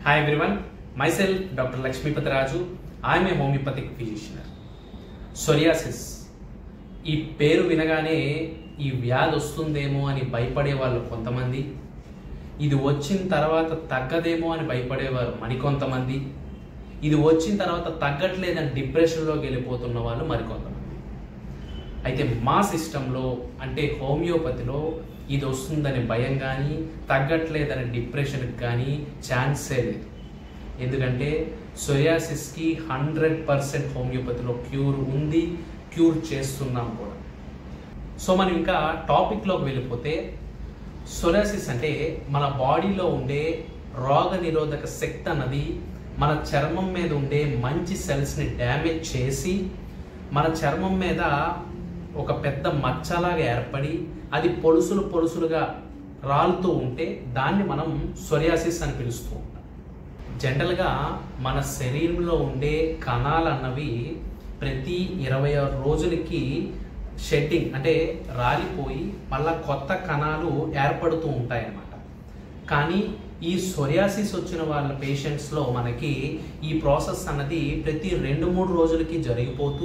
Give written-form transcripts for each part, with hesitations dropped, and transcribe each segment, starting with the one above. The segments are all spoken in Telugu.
Hi everyone, myself Dr. Lakshmipati Raju. I am a homeopathic physician. Psoriasis. ఈ పేరు వినగానే ఈ వ్యాధి వస్తుందేమో అని భయపడే వాళ్ళు కొంతమంది, ఇది వచ్చిన తర్వాత తగ్గదేమో అని భయపడేవారు మరికొంతమంది, ఇది వచ్చిన తర్వాత తగ్గట్లేదని డిప్రెషన్లోకి వెళ్ళిపోతున్న వాళ్ళు మరికొంతమంది. అయితే మా సిస్టంలో అంటే హోమియోపతిలో ఇది వస్తుందని భయం కానీ తగ్గట్లేదని డిప్రెషన్కి కానీ ఛాన్సే లేదు. ఎందుకంటే సోరియాసిస్కి 100% హోమియోపతిలో క్యూర్ ఉంది, క్యూర్ చేస్తున్నాం కూడా. సో మనం ఇంకా టాపిక్లోకి వెళ్ళిపోతే, సోరియాసిస్ అంటే మన బాడీలో ఉండే రోగ నిరోధక శక్తి అన్నది మన చర్మం మీద ఉండే మంచి సెల్స్ని డ్యామేజ్ చేసి మన చర్మం మీద ఒక పెద్ద మచ్చలాగా ఏర్పడి అది పొలుసులుగా రాలుతూ ఉంటే దాన్ని మనం సోరియాసిస్ అని పిలుస్తూ ఉంటాం. జనరల్గా మన శరీరంలో ఉండే కణాలు అన్నవి ప్రతి 26 రోజులకి షెడ్డింగ్ అంటే రాలిపోయి మళ్ళా కొత్త కణాలు ఏర్పడుతూ ఉంటాయి అన్నమాట. కానీ ఈ సోరియాసిస్ వచ్చిన వాళ్ళ పేషెంట్స్లో మనకి ఈ ప్రాసెస్ అన్నది ప్రతి 2-3 రోజులకి జరిగిపోతూ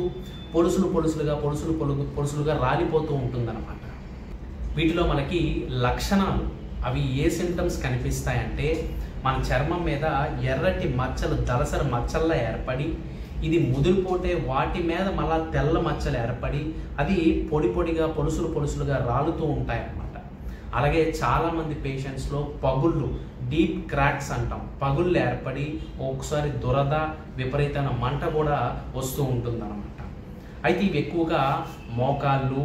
పొలుసులుగా రాలిపోతూ ఉంటుందన్నమాట. వీటిలో మనకి లక్షణాలు అవి ఏ సింటమ్స్ కనిపిస్తాయంటే, మన చర్మం మీద ఎర్రటి మచ్చలు దళసరి మచ్చల్లా ఏర్పడి ఇది ముదిరిపోతే వాటి మీద మళ్ళా తెల్ల మచ్చలు ఏర్పడి అది పొడిగా పొలుసులుగా రాలుతూ ఉంటాయన్నమాట. అలాగే చాలామంది పేషెంట్స్లో పగుళ్ళు, డీప్ క్రాక్స్ అంటాం, పగుళ్ళు ఏర్పడి ఒకసారి దురద విపరీతమైన మంట కూడా వస్తూ ఉంటుందన్నమాట. అయితే ఇవి ఎక్కువగా మోకాళ్ళు,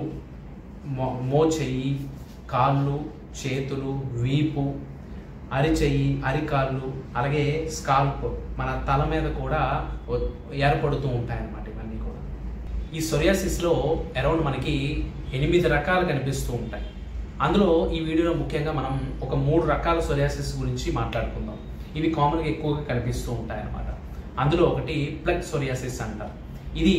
మోచెయ్యి, కాళ్ళు, చేతులు, వీపు, అరిచెయ్యి, అరికాళ్ళు, అలాగే స్కాల్ప్ మన తల మీద కూడా ఏర్పడుతూ ఉంటాయన్నమాట. ఇవన్నీ కూడా ఈ సోరియాసిస్లో అరౌండ్ మనకి 8 రకాలు కనిపిస్తూ ఉంటాయి. అందులో ఈ వీడియోలో ముఖ్యంగా మనం ఒక 3 రకాల సోరియాసిస్ గురించి మాట్లాడుకుందాం. ఇవి కామన్గా ఎక్కువగా కనిపిస్తూ ఉంటాయి అన్నమాట. అందులో ఒకటి ప్లగ్ సోరియాసిస్ అంటారు. ఇది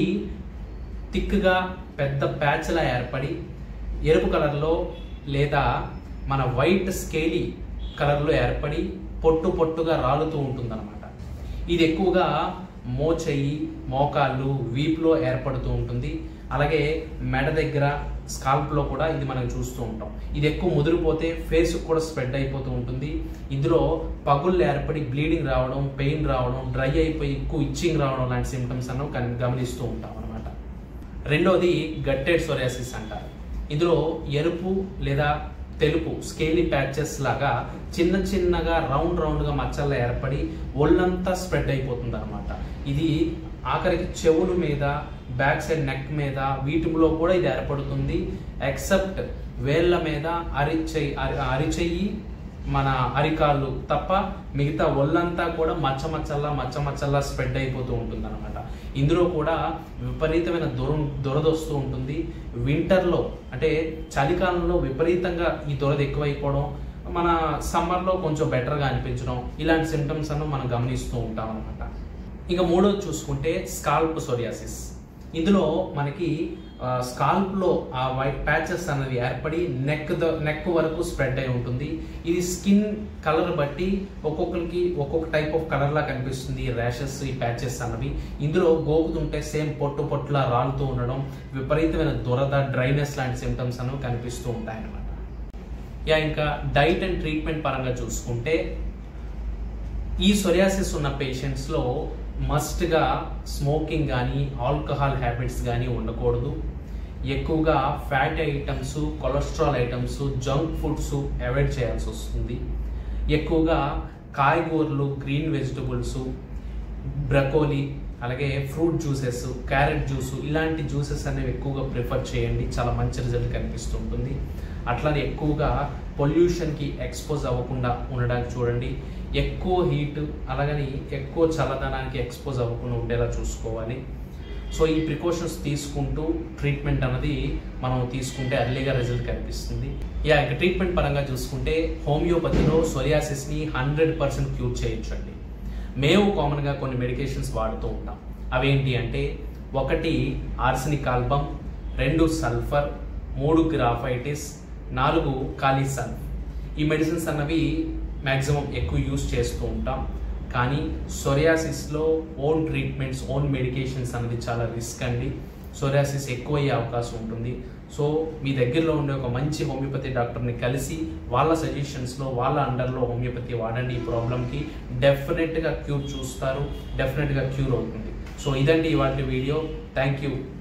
థిక్గా పెద్ద ప్యాచ్లా ఏర్పడి ఎరుపు కలర్లో లేదా మన వైట్ స్కేలీ కలర్లో ఏర్పడి పొట్టుగా రాలుతూ ఉంటుందన్నమాట. ఇది ఎక్కువగా మోచెయ్యి, మోకాళ్ళు, వీపులో ఏర్పడుతూ ఉంటుంది. అలాగే మెడ దగ్గర స్కాల్ప్లో కూడా ఇది మనం చూస్తూ ఉంటాం. ఇది ఎక్కువ ముదిరిపోతే ఫేస్కి కూడా స్ప్రెడ్ అయిపోతూ ఉంటుంది. ఇందులో పగుళ్ళు ఏర్పడి బ్లీడింగ్ రావడం, పెయిన్ రావడం, డ్రై అయిపోయి ఎక్కువ ఇచ్చింగ్ రావడం లాంటి సిమ్టమ్స్ అన్న గమనిస్తూ ఉంటాం అనమాట. రెండోది గట్టెడ్ సోరియాసిస్ అంటారు. ఇందులో ఎరుపు లేదా తెలుపు స్కేలీ ప్యాచెస్ లాగా చిన్నగా రౌండ్గా మచ్చల్లో ఏర్పడి ఒళ్ళంతా స్ప్రెడ్ అయిపోతుంది అనమాట. ఇది ఆఖరికి చెవుల మీద, బ్యాక్ సైడ్ నెక్ మీద, వీటిలో కూడా ఇది ఏర్పడుతుంది. ఎక్సెప్ట్ వేళ్ళ మీద, అరిచెయ్యి, మన అరికాళ్ళు తప్ప మిగతా ఒళ్ళంతా కూడా మచ్చమచ్చల్లా స్ప్రెడ్ అయిపోతూ ఉంటుంది అనమాట. ఇందులో కూడా విపరీతమైన దురద వస్తూ ఉంటుంది. వింటర్లో అంటే చలికాలంలో విపరీతంగా ఈ దురద ఎక్కువైపోవడం, మన సమ్మర్లో కొంచెం బెటర్గా అనిపించడం, ఇలాంటి సిమ్టమ్స్ అನ್ನು మనం గమనిస్తూ ఉంటాం అనమాట. ఇంకా మూడోది చూసుకుంటే స్కాల్ప్ సోరియాసిస్. ఇందులో మనకి స్కాల్ప్లో ఆ వైట్ ప్యాచెస్ అనేది ఏర్పడి నెక్ వరకు స్ప్రెడ్ అయి ఉంటుంది. ఇది స్కిన్ కలర్ బట్టి ఒక్కొక్కరికి ఒక్కొక్క టైప్ ఆఫ్ కలర్లా కనిపిస్తుంది. ర్యాషెస్, ఈ ప్యాచెస్ అన్నవి ఇందులో గోకుతుంటే సేమ్ పొట్టులా రాలుతూ ఉండడం, విపరీతమైన దురద, డ్రైనెస్ లాంటి సిమ్టమ్స్ అనేవి కనిపిస్తూ ఉంటాయన్నమాట. ఇంకా డైట్ అండ్ ట్రీట్మెంట్ పరంగా చూసుకుంటే, ఈ సోరియాసిస్ ఉన్న పేషెంట్స్లో మస్ట్గా స్మోకింగ్ కానీ ఆల్కహాల్ హ్యాబిట్స్ కానీ ఉండకూడదు. ఎక్కువగా fat items, cholesterol items, junk foods avoid చేయాల్సి వస్తుంది. ఎక్కువగా కాయగూరలు, గ్రీన్ వెజిటబుల్స్, బ్రకోలీ, అలాగే ఫ్రూట్ జ్యూసెస్, క్యారెట్ జ్యూస్, ఇలాంటి జ్యూసెస్ అనేవి ఎక్కువగా ప్రిఫర్ చేయండి. చాలా మంచి రిజల్ట్ కనిపిస్తుంటుంది. అట్లానే ఎక్కువగా పొల్యూషన్కి ఎక్స్పోజ్ అవ్వకుండా ఉండడానికి చూడండి. ఎక్కువ హీట్ అలాగని ఎక్కువ చల్లదనానికి ఎక్స్పోజ్ అవ్వకుండా ఉండేలా చూసుకోవాలి. సో ఈ ప్రికాషన్స్ తీసుకుంటూ ట్రీట్మెంట్ అనేది మనం తీసుకుంటే అర్లీగా రిజల్ట్ కనిపిస్తుంది. ఇక ట్రీట్మెంట్ పరంగా చూసుకుంటే హోమియోపతిలో సోరియాసిస్ని 100% క్యూర్ చేయొచ్చండి. మేము కామన్గా కొన్ని మెడికేషన్స్ వాడుతూ ఉంటాం. అవేంటి అంటే, 1 arsenic album, 2 sulphur, 3 graphites, 4 kali sulph. ఈ మెడిసిన్స్ అన్నవి మ్యాక్సిమం ఎక్కువ యూజ్ చేస్తూ ఉంటాం. కానీ సోరియాసిస్లో ఓన్ ట్రీట్మెంట్స్, ఓన్ మెడికేషన్స్ అనేది చాలా రిస్క్ అండి. సోరియాసిస్ ఎక్కువ అయ్యే అవకాశం ఉంటుంది. సో మీ దగ్గరలో ఉండే ఒక మంచి హోమియోపతి డాక్టర్ని కలిసి వాళ్ళ సజెషన్స్లో, వాళ్ళ అండర్లో హోమియోపతి వాడండి. ఈ ప్రాబ్లంకి డెఫినెట్గా క్యూర్ చూస్తారు, డెఫినెట్గా క్యూర్ అవుతుంది. సో ఇదండి ఇవాళ వీడియో. Thank you.